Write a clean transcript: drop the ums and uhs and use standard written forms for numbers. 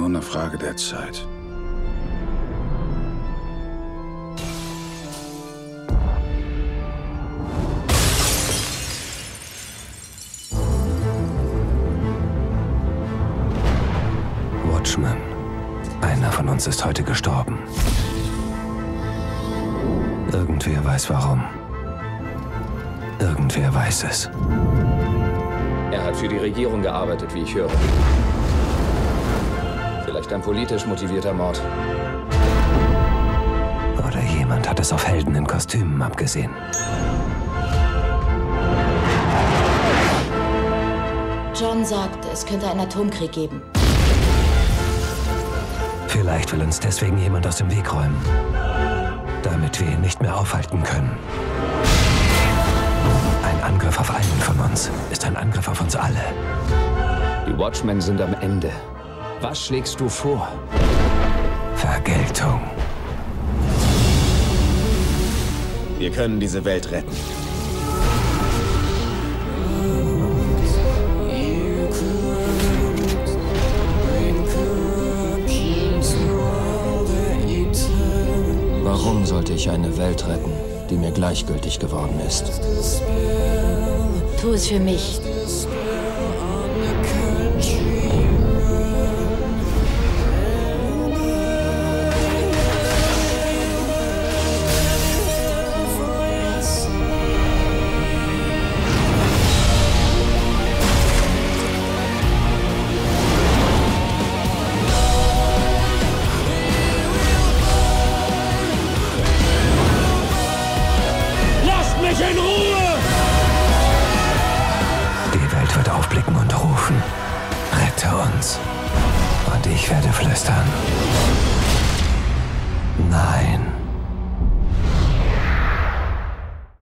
nur eine Frage der Zeit. Watchman. Einer von uns ist heute gestorben. Irgendwer weiß warum. Irgendwer weiß es. Er hat für die Regierung gearbeitet, wie ich höre. Vielleicht ein politisch motivierter Mord. Oder jemand hat es auf Helden in Kostümen abgesehen. John sagte, es könnte einen Atomkrieg geben. Vielleicht will uns deswegen jemand aus dem Weg räumen, damit wir ihn nicht mehr aufhalten können. Ein Angriff auf einen von uns ist ein Angriff auf uns alle. Die Watchmen sind am Ende. Was schlägst du vor? Vergeltung. Wir können diese Welt retten. Warum sollte ich eine Welt retten, die mir gleichgültig geworden ist? Tu es für mich. Mich in Ruhe! Die Welt wird aufblicken und rufen: Rette uns. Und ich werde flüstern: